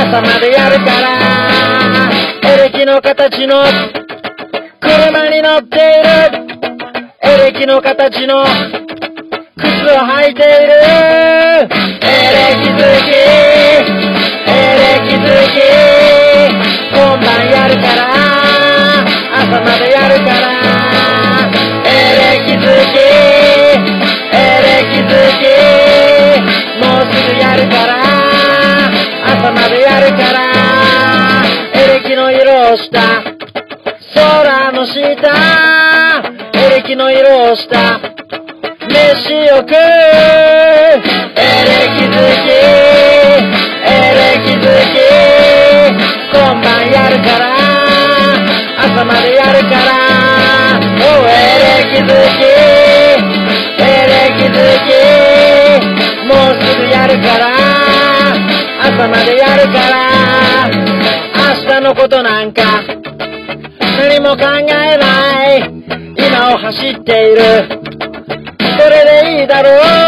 朝までやるからエレキの形の車に乗っているエレキの形の靴を履いているエレキ好きエレキ好き今晩やるから朝までやるからエレキ好きエレキ好きもうすぐやるから朝までやるからエレキの色をした空の下エレキの色をした飯を食うエレキ好きエレキ好き今晩やるから朝までやるからおエレキ好きエレキ好きもうすぐやるから朝までやるから明日のことなんか何も考えない今を走っているそれでいいだろう